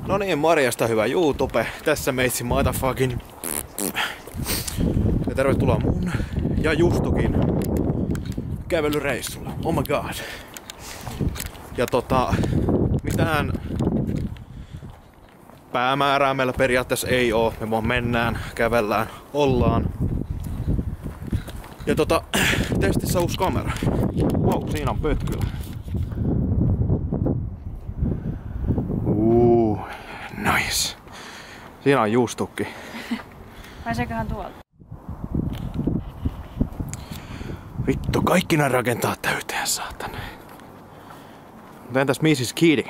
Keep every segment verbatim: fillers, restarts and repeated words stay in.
No niin, morjesta hyvä YouTube. Tässä meitsi motherfucking. Ja tervetuloa mun ja Justukin kävelyreissulle. Oh my god. Ja tota, mitään päämäärää meillä periaatteessa ei oo. Me vaan mennään, kävellään, ollaan. Ja tota, testissä uusi kamera. Wow, siinä on pötkylä. Uh, nice. Siinä on Justukki. Pääseeköhän tuolta? Vittu, kaikki nää rakentaa täyteen, saatana. Mutta entäs missis Kitty?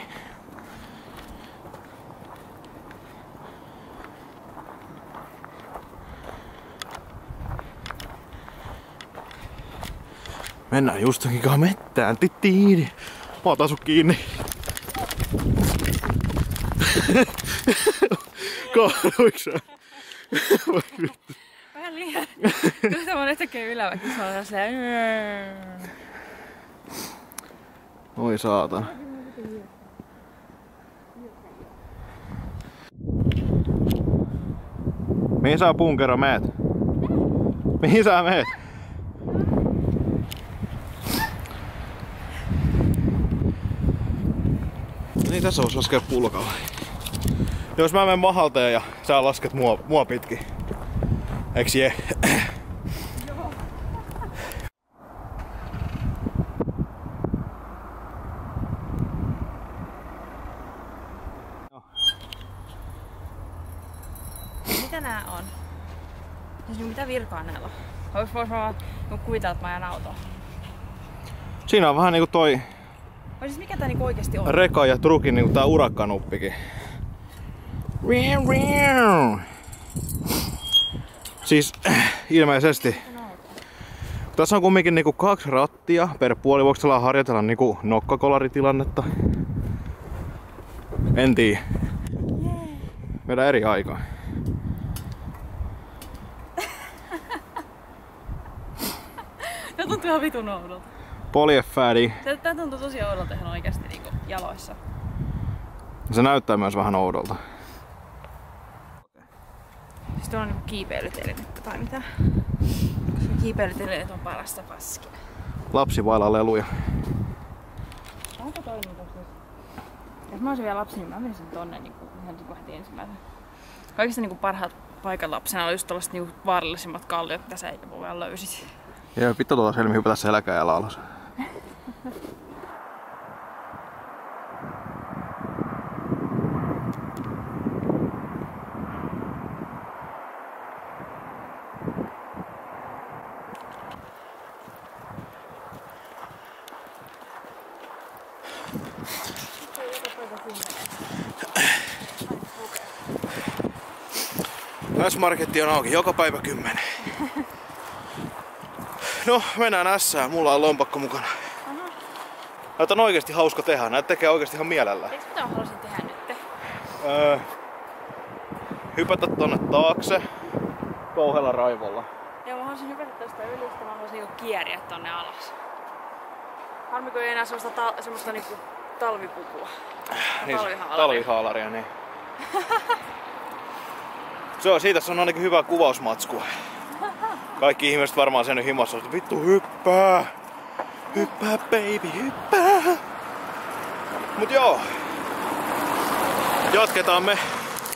Mennään Justukin kanssa mettään. Tittiini. Mä otan sut kiinni. Kaaduiks sä? Vähän liian. Kyllä tämä monet tekee yläväkin, se on silleen. Oi saatana. Mihin sä punkero meet? Mihin sä meet? Niin tässä vois laskea pulkalla. Jos mä menen mahalteen ja sä lasket mua, mua pitkin. Eiks je? Joo. Mitä nää on? Siis mitä virkaa näillä on? Vois vois vaan kuvitella, että mä ajan autoa. Siinä on vähän niinku toi Vai siis mikä tää niinku oikeesti on? reka ja trukin niinku tää urakkanuppikin. Siis ilmeisesti tässä on kumminkin niinku kaksi rattia per puoli. Voiko tällä harjoitella niinku nokkakolaritilannetta? En tiedä. Meidän eri aikaa. Tää tuntuu ihan vitun oudolta. Polyefäädi. Tää tuntuu tosi oudolta ihan oikeesti niinku jaloissa. Se näyttää myös vähän oudolta. Siis tuolla on niinku kiipeilytelinettä tai mitä? Koska kiipeilytelineet on parasta paskia. Lapsi vailla leluja. Onko toi niinku nyt? Jos mä olisin vielä lapsi, niin mä menisin tonne niinku ihan niinku heti ensimmäisenä. Kaikista niinku parhaat paikan lapsena oli just tollaset niinku vaarallisimmat kalliot, mitä sä eikä voi löysit. Joo, pitää tuolla selmi hypätä selkään ja alas. S-marketti on auki joka päivä kymmenen. No, mennään ässään. Mulla on lompakko mukana. Aha. Näitä on oikeesti hauska tehdä. Näitä tekee oikeesti ihan mielellään. Tiedätkö mitä mä haluaisin tehdä nyt? Öö, hypätä tonne taakse kauhealla raivolla. Joo, mä haluaisin hypätä tästä yli, sitten mä haluaisin niinku kieriä tonne alas. Harmi kun ei enää semmoista, ta- semmoista niinku talvipukua. Niin, Talvihaalaria. talvihaalaria, niin. Se on, siitä se on ainakin hyvä kuvausmatskua. Kaikki ihmiset varmaan sen himassa, että vittu hyppää! Hyppää baby, hyppää! Mut joo. Jatketaan me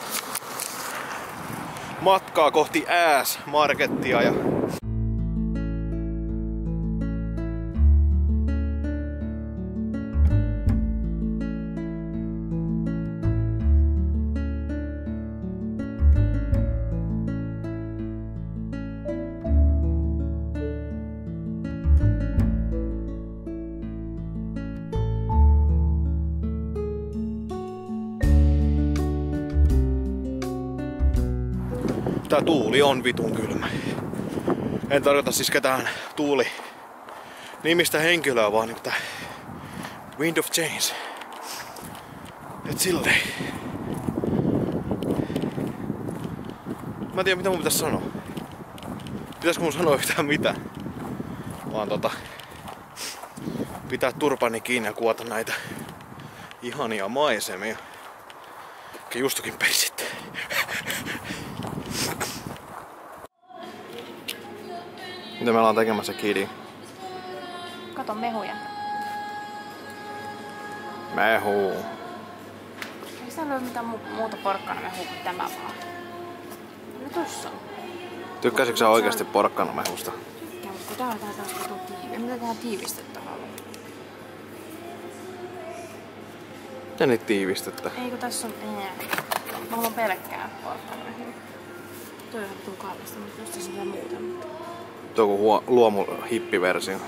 matkaa kohti S-markettia ja tää tuuli on vitun kylmä. En tarkoita siis ketään tuuli nimistä henkilöä, vaan niinku tää Wind of Change. Et silleen. Mä en tiedä mitä mun pitäis sanoa. Pitäisikö mun sanoa yhtään mitään? Vaan tota... pitää turpani kiinni ja kuvata näitä ihania maisemia. Justokin persit. Mitä me ollaan tekemässä, Kidi? Kato mehuja. Mehu. Ei siellä ole mitään mu- muuta porkkanamehua kuin tämä vaan. No tossa on. Tykkäsitkö sä oikeesti porkkanamehusta? Tykkään, mutta kun tää on tää taas kato tiivi. Mitä tehdään tiivistettävällä? Ja niitä tiivistettä. Ei kun tässä on... Ää. Mä haluan pelkkää porkkanamehua. Toi on tuu kallista, mutta just tässä on vielä muuta. Mutta... Tuo on huo- luomu hippiversio.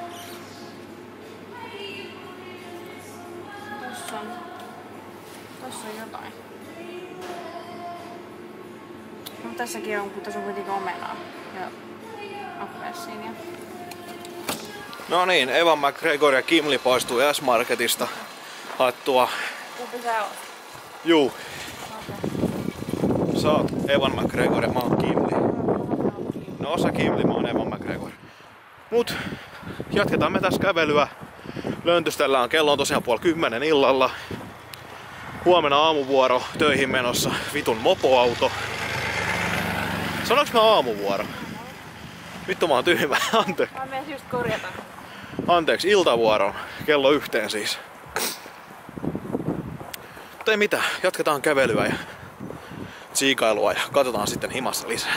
Tossa on... Tossa on jotain. No tässäkin on, kun tässä on kuitenkin omenaa ja appelsiinia. No niin, Evan McGregor ja Kimli poistuu S-Marketista. Haettua... Kumpi sä oot? Juu. Okay. Sä oot Evan McGregor ja mä oon Kimli. No osa Kimli, mä oon Evan McGregor. Mut jatketaan me tässä kävelyä. Löntystellään, kello on tosiaan puoli kymmenen illalla. Huomenna aamuvuoro töihin menossa. Vitun mopoauto. Sanoinko mä aamuvuoro? Vittu mä oon tyhmä, anteeksi. Mä menen just korjata. Anteeksi, iltavuoro. Kello yhteen siis. Mutta ei mitään, jatketaan kävelyä ja tsiikailua ja katsotaan sitten himassa lisää.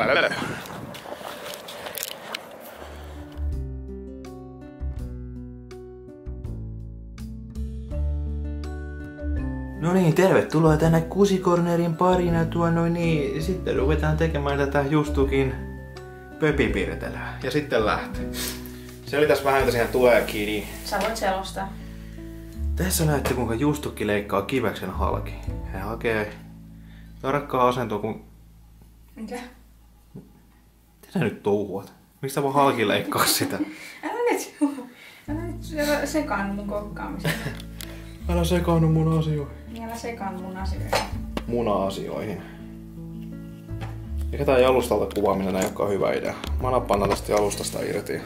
No niin, tervetuloa tänne Kusikornerin parina tuo noin niin. Sitten ruvetaan tekemään tätä Justukin pöpipirtelyä. Ja sitten lähtee. Selitäs vähän, mitä siihen tulee, Kidi. Sä voit selostaa. Tässä näette kuinka Justukki leikkaa kiveksen halki. Hän hakee tarkkaa asentoa kun... Mitä? Mitä sä nyt touhuat? Miksi sä voi halki leikkaa sitä? Älä nyt, älä nyt sekaannu mun kokkaamiseen. Älä sekaannu mun asioihin. Älä sekaannu mun asioihin. Muna-asioihin. Eikä tää jalustalta kuvaaminen ei olekaan hyvä idea. Mä nappaan tästä jalustasta irti.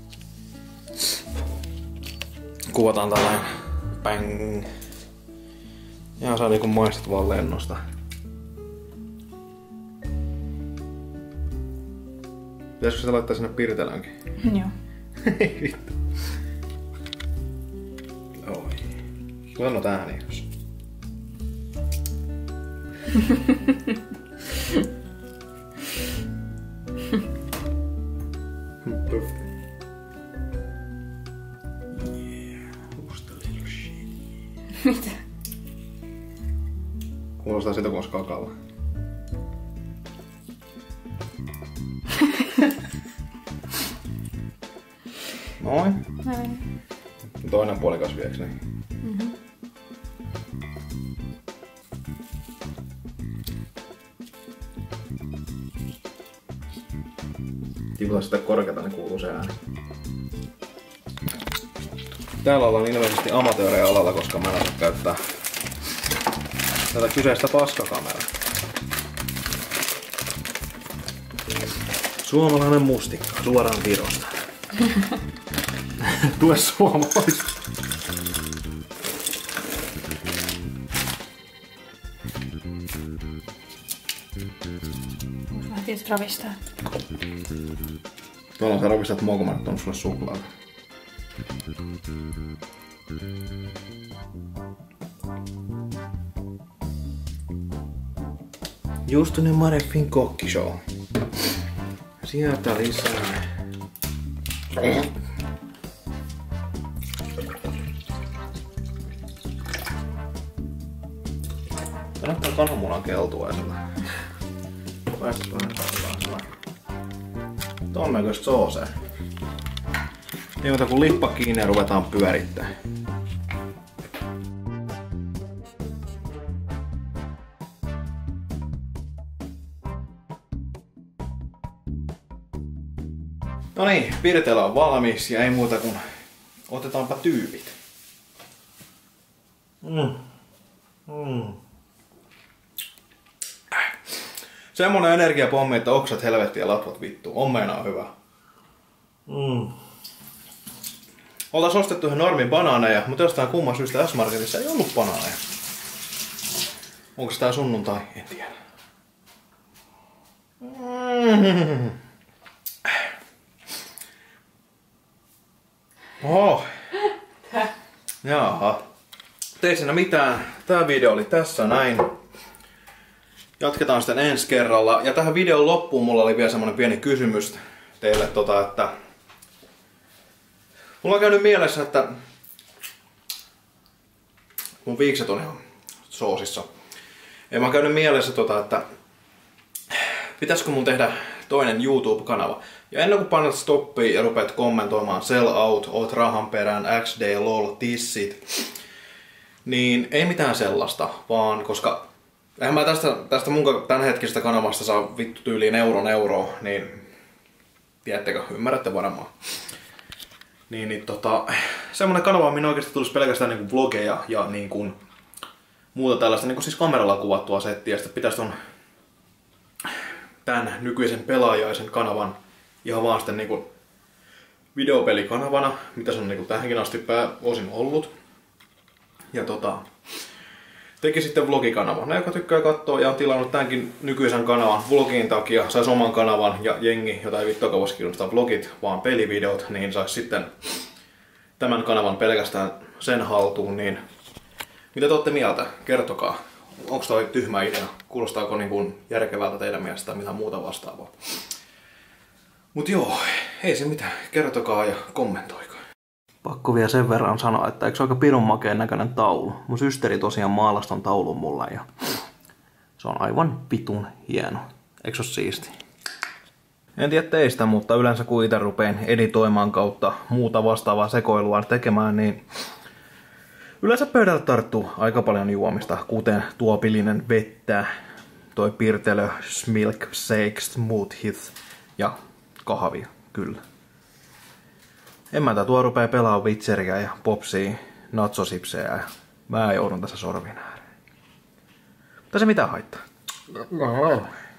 Kuvataan tällainen bang. Ja saa niinku maistat vaan lennosta. Pitäisikö sitä laittaa sinne pirtelänkin? Joo. Ei vittu. Oi. Sano ääni jos. Mitä? Kuulostaa sitä, kun olisi kakalla. Noin. Näin. Toinen puoli kasvieks niin. Mhm. Tiputa sitä korkeata, niin kuuluu se ääni. Täällä ollaan ilmeisesti amatöörejä alalla, koska mä en osaa käyttää tätä kyseistä paskakameraa. Suomalainen mustikka, suoraan Virosta. Tue suomalaista. Onko mä tietysti ravistaa? Tuolla sä ravistat mua, kun mä nyt on sulle suklaata. Justunen Mareffin kokkishow. Sieltä lisää. Tänne tää kananmunan keltuaisella. Päästä vähän katsotaan. Ton näköistä soosea. Ei muuta kuin lippa kiinni ja ruvetaan pyörittää. No niin, pirtelä on valmis ja ei muuta kuin otetaanpa tyypit. Mm. Mm. Semmonen energiapommi, että oksat helvetti ja latvat vittu. On meinaa hyvä. Mm. Oltais ostettu ihan normin banaaneja, mutta jostain kumman syystä S-Marketissa ei ollut banaaneja. Onko tää sunnuntai? En tiedä. Mm. Oh. Jaha. Ei siinä mitään. Tää video oli tässä näin. Jatketaan sitten ensi kerralla. Ja tähän videon loppuun mulla oli vielä semmonen pieni kysymys teille, tota, että mulla on käynyt mielessä, että mun viikset on ihan soosissa. Ja mä oon käynyt mielessä, tota, että pitäisikö mun tehdä toinen YouTube-kanava. Ja ennen kuin painat stoppia ja rupeat kommentoimaan sell out, oot rahan perään, X D, lol, tissit, niin ei mitään sellaista, vaan koska eihän mä tästä, tästä mun tämänhetkisestä kanavasta saa vittu tyyliin euron euroa, niin tiedättekö, ymmärrätte varmaan. Niin, niin tota, semmonen kanava, minä oikeasti tulisi pelkästään niinku vlogeja ja niinku muuta tällaista, niinku siis kameralla kuvattua settiä, ja sitten pitäisi ton tän nykyisen pelaajaisen kanavan ihan vaan sitten niinku videopelikanavana, mitä se on niinku tähänkin asti pääosin ollut. Ja tota, teki sitten vlogikanavan. Ne, joka tykkää katsoa ja on tilannut tämänkin nykyisen kanavan vlogin takia, sais oman kanavan ja jengi, jota ei vittuakaan voisi kiinnostaa vlogit, vaan pelivideot, niin sais sitten tämän kanavan pelkästään sen haltuun. Niin mitä te olette mieltä? Kertokaa. Onko toi tyhmä idea? Kuulostaako niin kuin järkevältä teidän mielestä tai mitään muuta vastaavaa? Mut joo, ei se mitään. Kertokaa ja kommentoikaa. Pakko vielä sen verran sanoa, että eikö se aika pirun makeen näköinen taulu? Mun systeri tosiaan maalasi ton taulun mulle ja se on aivan vitun hieno. Eikö se oo siisti? En tiedä teistä, mutta yleensä kun itse rupeen editoimaan kautta muuta vastaavaa sekoilua tekemään, niin yleensä pöydällä tarttuu aika paljon juomista, kuten tuopillinen vettä, toi pirtelö, smilk, shake, smoothie ja kahvia, kyllä. En mä tää tuo rupee pelaa Witcheria ja popsia, natsosipsejä ja mä joudun tässä sorvin ääreen. Mutta se mitään haittaa.